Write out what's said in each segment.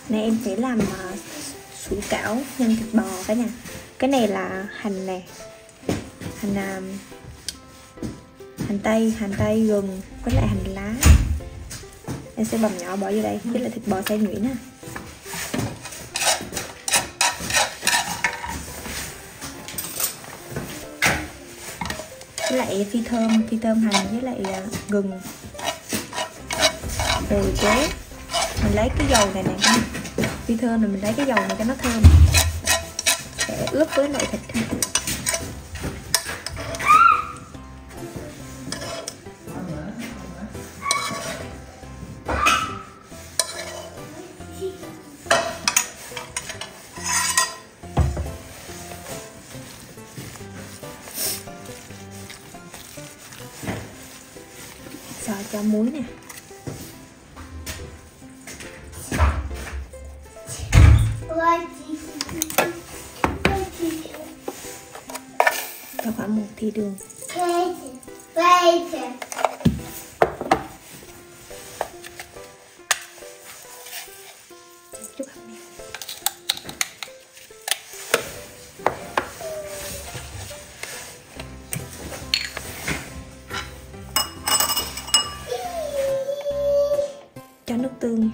Này em sẽ làm sủi cảo nhân thịt bò cả nhà. Cái này là hành nè, hành tây, gừng với lại hành lá. Em sẽ bằm nhỏ bỏ vô đây với lại thịt bò xay nhuyễn á. Với lại phi thơm hành với lại gừng. Rồi chế mình lấy cái dầu này nè, phi thơm rồi mình lấy cái dầu này cho nó thơm để ướp với lại thịt. Rồi cho muối nè. Cho khoảng 1 thìa đường. Chút hạt nêm. Cho nước tương.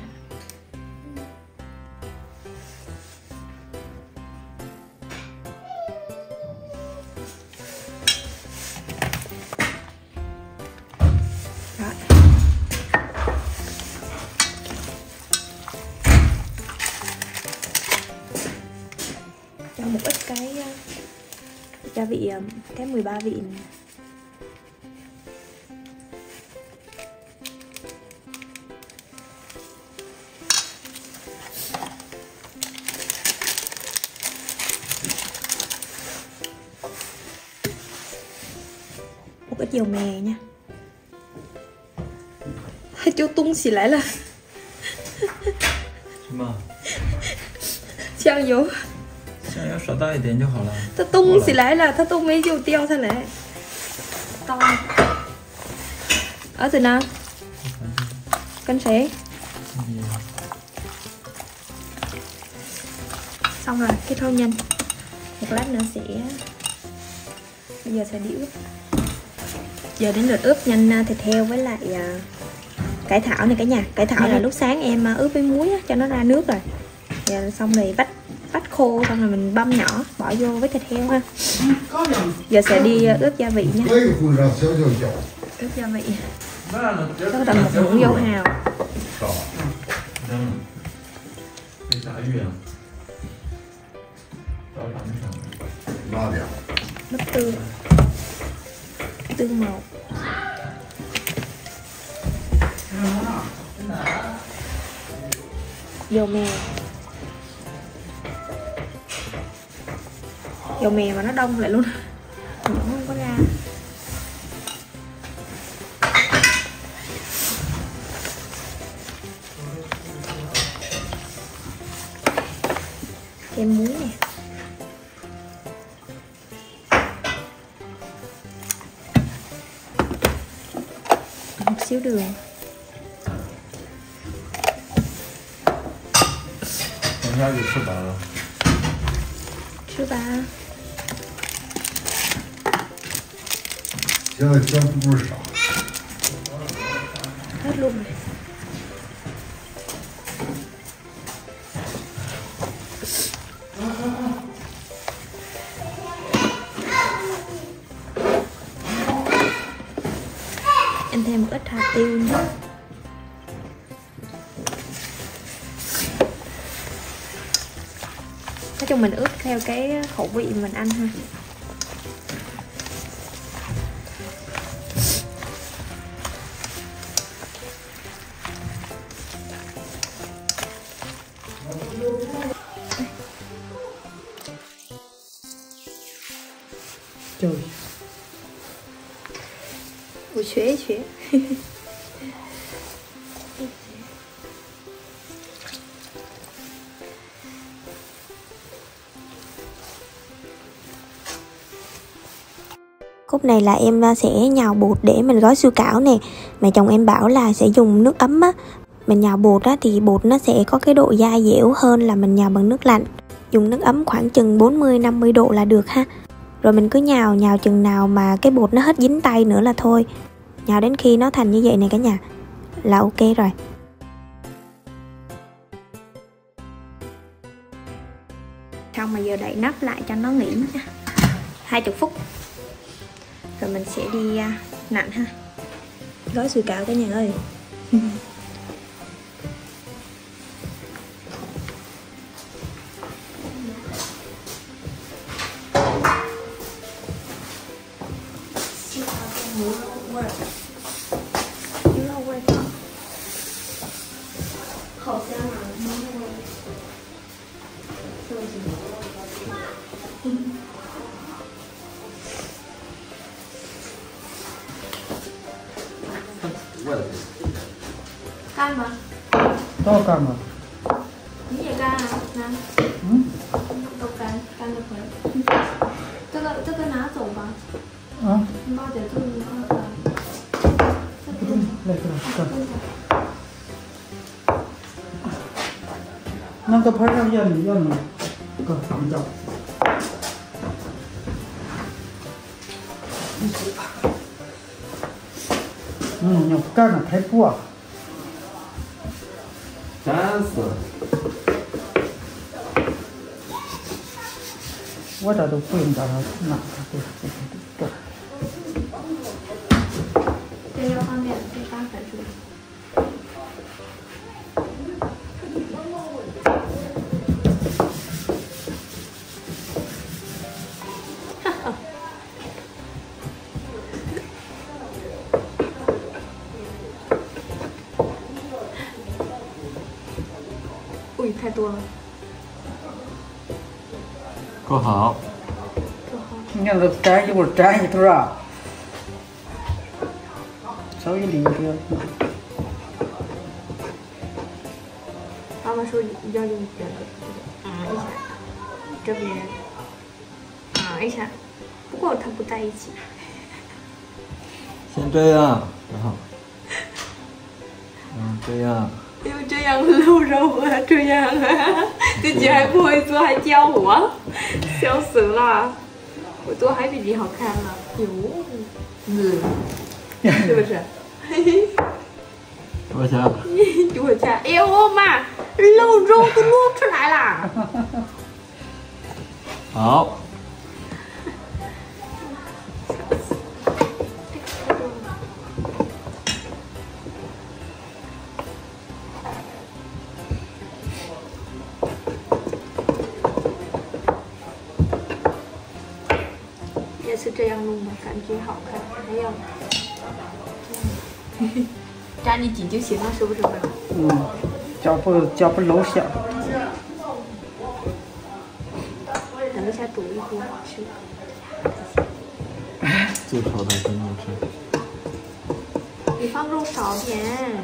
Cho một ít cái gia vị, cái 13 vị này. Một ít dầu mè nha. Chú tung xì lại là酱油酱油少大一点就好了。 它冻起来了，它都没有掉下来。刀，儿子呢？跟谁？Xong rồi, cái thau nhân. Một lát nữa sẽ, bây giờ sẽ đi ướp. Giờ đến lượt ướp nhanh thịt heo với lại cải thảo này cả nhà. Cải thảo là lúc sáng em ướp với muối á, cho nó ra nước rồi. Giờ xong rồi vắt khô, xong rồi mình băm nhỏ bỏ vô với thịt heo ha. Giờ sẽ đi ướp gia vị nha. Ướp gia vị. Cho tầm một muỗng dầu hào. Nước tương màu. Dầu mè. Dầu mè mà nó đông lại luôn, nó không có ra. Kem muối nè. Một xíu đường.吃吧。 现在全部不是傻。 Hết luôn rồi. Em thêm một ít hạt tiêu nữa. Nói chung mình ướp theo cái khẩu vị mình ăn ha. Trời. 我学一学。Khúc này là em sẽ nhào bột để mình gói sủi cảo nè. Mà chồng em bảo là sẽ dùng nước ấm á, Mình nhào bột á, thì bột nó sẽ có cái độ dai dẻo hơn là mình nhào bằng nước lạnh. Dùng nước ấm khoảng chừng 40-50 độ là được ha. Rồi mình cứ nhào chừng nào mà cái bột nó hết dính tay nữa là thôi. Nhào đến khi nó thành như vậy này cả nhà là ok rồi. Xong mà giờ đậy nắp lại cho nó nghỉ nha, 20 phút. Rồi mình sẽ đi nặn ha. Gói sủi cảo cả nhà ơi. Cam mà. Đâu cam à? Cái gì cam à? Nè. Đâu cam được rồi. 这个拿走吧。 啊？ 你把这个拿走。 来，干。那个盘上要你，个放着。要干了太多了。 烦死了！ 我这都不用叫他拿，对。 这要方便可以发粉是吧？太多了， 够好。 你看这粘一会儿粘一头啊，稍微离一点。 妈妈说要用这个一下，这边一下，不过它不在一起。 先这样，然后，这样。 因为这样露肉啊，这样啊，自己还不会做，还教我，笑死了！我做还比你好看了，哟，是不是？ 多少钱？ 多少钱？哎呦妈，肉都露出来了！ 好。 是这样弄的，感觉好看。还要扎你紧就行了，是不是？ 脚不露馅。 等一下煮一锅吃。 最好的真的是。 你放肉少点，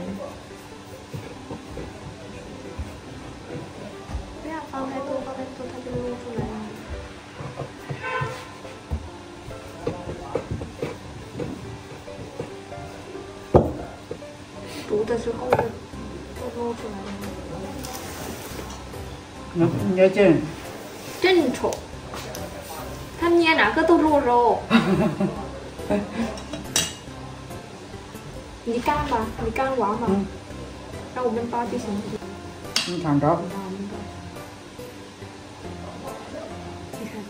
不要放太多，它就露出来了。煮的时候都露出来了。 捏劲。 真丑，他捏哪个都露肉。你干吧，你干完吧，让我们包就行了。 你看着。 你看，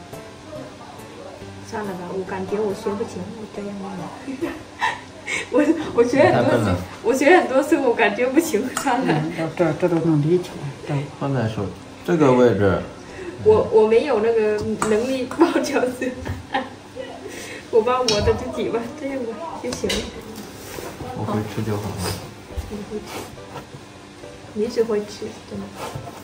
算了吧，我感觉我学不行，我这样弄。我学很多次，我感觉不行，算了。 这都能立起来。 放在手这个位置。 我没有那个能力包饺子，我把我的就挤吧，这样吧就行了。 我会吃就好了。 你会吃，你只会吃，真的。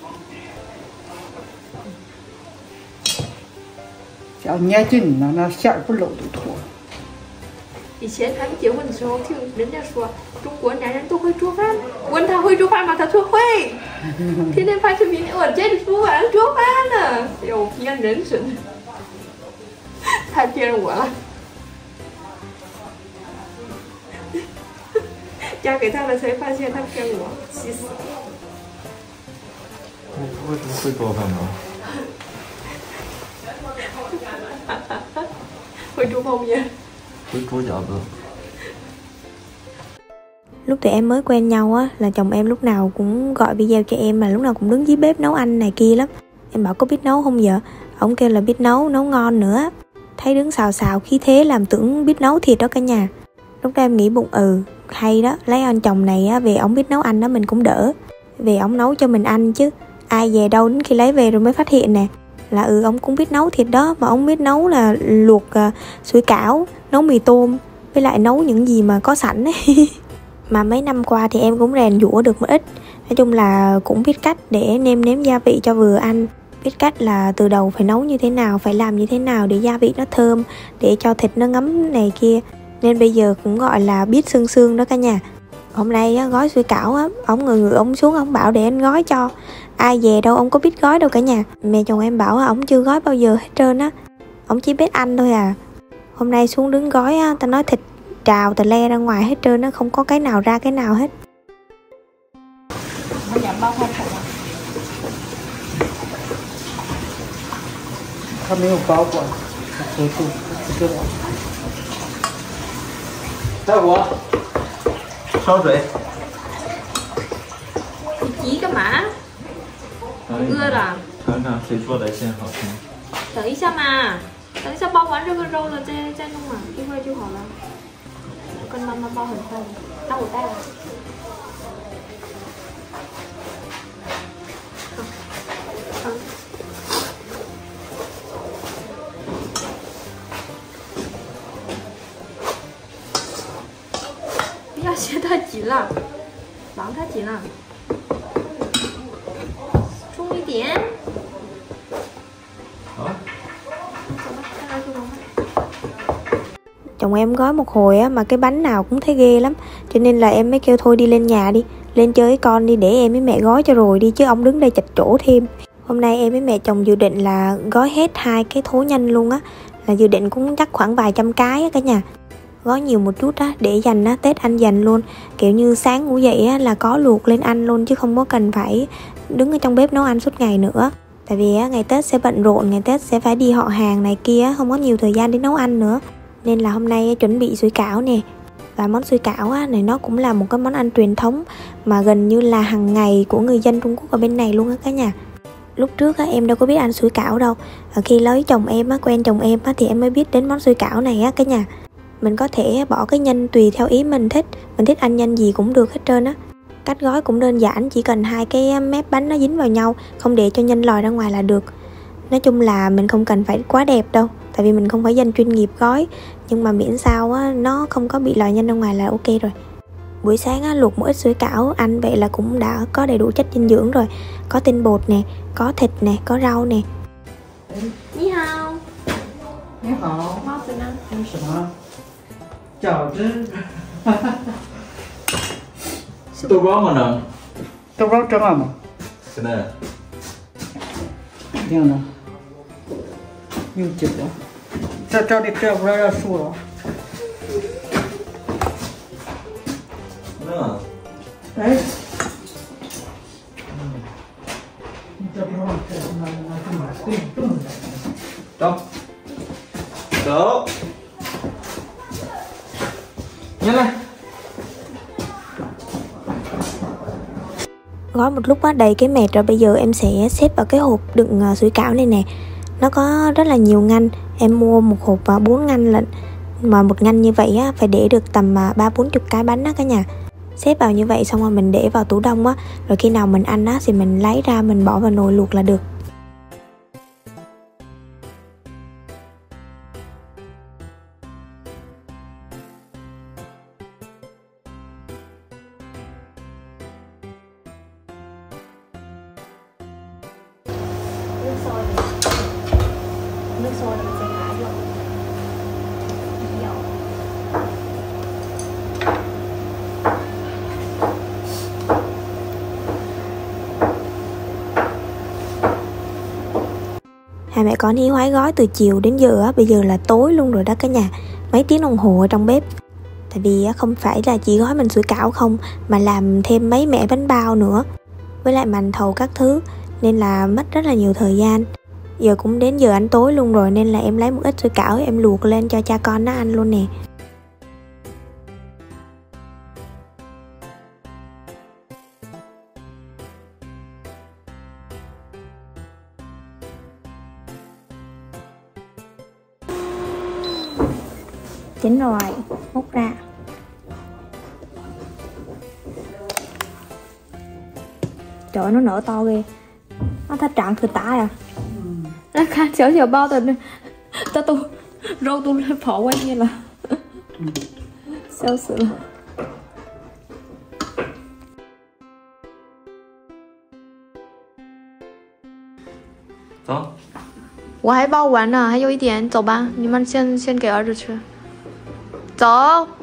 要捏紧了，那馅儿不露都脱。 以前还没结婚的时候，听人家说中国男人都会做饭，问他会做饭吗？他说会，天天拍视频，我这不晚上做饭呢，有骗人似的，太骗我了。 嫁给他了才发现他骗我，气死了。 为什么会做饭呢？ 会煮泡面。 会煮饺子。 Lúc tụi em mới quen nhau á là chồng em lúc nào cũng gọi video cho em, mà lúc nào cũng đứng dưới bếp nấu ăn này kia lắm. Em bảo có biết nấu không vợ? Ông kêu là biết nấu, nấu ngon nữa. Thấy đứng xào xào khí thế làm tưởng biết nấu thiệt đó cả nhà. Lúc đó em nghĩ bụng hay đó, lấy anh chồng này á, về ổng biết nấu ăn đó mình cũng đỡ. Về ổng nấu cho mình ăn chứ. Ai về đâu đến khi lấy về rồi mới phát hiện nè. Là ổng cũng biết nấu thiệt đó, mà ổng biết nấu là luộc sủi cảo, nấu mì tôm, với lại nấu những gì mà có sẵn ấy. Mà mấy năm qua thì em cũng rèn giũa được một ít. Nói chung là cũng biết cách để nêm nếm gia vị cho vừa ăn. Biết cách là từ đầu phải nấu như thế nào, phải làm như thế nào để gia vị nó thơm, để cho thịt nó ngấm này kia. Nên bây giờ cũng gọi là biết sương sương đó cả nhà. Hôm nay á, gói sủi cảo á, ông người ông xuống ông bảo để anh gói cho. Ai về đâu ông có biết gói đâu cả nhà. Mẹ chồng em bảo ông chưa gói bao giờ hết trơn á. Ông chỉ biết ăn thôi à. Hôm nay xuống đứng gói á, ta nói thịt trào tà le ra ngoài hết trơn, nó không có cái nào ra cái nào hết. Nó nhắm bao khoai khổ à?它没有包裹，合住，知道。 大火，烧水。 你急干嘛？饿了。 看看谁做的馅好吃。 等一下嘛，等一下包完这个肉了再弄嘛，一会儿就好了。跟妈妈包很快的，那我带了。不要切太紧了，忙太紧了，重一点。 好。 Chồng em gói một hồi á mà cái bánh nào cũng thấy ghê lắm, cho nên là em mới kêu thôi đi lên nhà đi, lên chơi với con đi, để em với mẹ gói cho rồi đi, chứ ông đứng đây chật chỗ thêm. Hôm nay em với mẹ chồng dự định là gói hết 2 cái thố nhanh luôn á, là dự định cũng chắc khoảng vài trăm cái á cả nhà. Gói nhiều một chút á để dành á, Tết ăn dành luôn, kiểu như sáng ngủ dậy á là có luộc lên ăn luôn, chứ không có cần phải đứng ở trong bếp nấu ăn suốt ngày nữa. Tại vì á, ngày Tết sẽ bận rộn, ngày Tết sẽ phải đi họ hàng này kia, không có nhiều thời gian để nấu ăn nữa. Nên là hôm nay chuẩn bị sủi cảo nè. Và món sủi cảo á, này nó cũng là một cái món ăn truyền thống mà gần như là hàng ngày của người dân Trung Quốc ở bên này luôn á cả nhà. Lúc trước á, em đâu có biết ăn sủi cảo đâu. Khi lấy chồng em á, quen chồng em á, thì em mới biết đến món sủi cảo này á cả nhà. Mình có thể bỏ cái nhân tùy theo ý mình thích. Mình thích ăn nhân gì cũng được hết trơn á. Cách gói cũng đơn giản, chỉ cần 2 cái mép bánh nó dính vào nhau, không để cho nhân lòi ra ngoài là được. Nói chung là mình không cần phải quá đẹp đâu, tại vì mình không phải dân chuyên nghiệp gói, nhưng mà miễn sao á, nó không có bị lòi nhân ra ngoài là ok rồi. Buổi sáng á, luộc một ít sủi cảo ăn vậy là cũng đã có đầy đủ chất dinh dưỡng rồi. Có tinh bột nè, có thịt nè, có rau nè. Ni hao. Ni hao. Bao giờ nào? 什么？饺子。 豆包吗能？ 豆包蒸了吗？ 现在。 这样的。用紧的。这里这不然要熟了。 能。 哎。你这不让这拿去买，给你冻着。 走。走。nhanh lên. Gói một lúc á đầy cái mệt rồi, bây giờ em sẽ xếp vào cái hộp đựng sủi cảo này nè. Nó có rất là nhiều ngăn, em mua một hộp 4 ngăn lận. Mà một ngăn như vậy á phải để được tầm 30-40 cái bánh á cả nhà. Xếp vào như vậy xong rồi mình để vào tủ đông á, rồi khi nào mình ăn á thì mình lấy ra mình bỏ vào nồi luộc là được. Nước sôi là mình sẽ thả vô. Hai mẹ con hí hoái gói từ chiều đến giờ á, bây giờ là tối luôn rồi đó cả nhà. Mấy tiếng đồng hồ ở trong bếp. Tại vì không phải là chỉ gói mình sủi cảo không, mà làm thêm mấy mẻ bánh bao nữa, với lại mành thầu các thứ, nên là mất rất là nhiều thời gian. Giờ cũng đến giờ ăn tối luôn rồi, nên là em lấy một ít sủi cảo em luộc lên cho cha con nó ăn luôn nè. Chín rồi, múc ra. Trời ơi, nó nở to ghê. Nó thật trạng thừa tả à. Nó khá chở bao tình. Cho tôi râu tôi phỏ quay như là sao sự. 走。 我还包完呢，还有一点，走吧，你们先给儿子吃。走。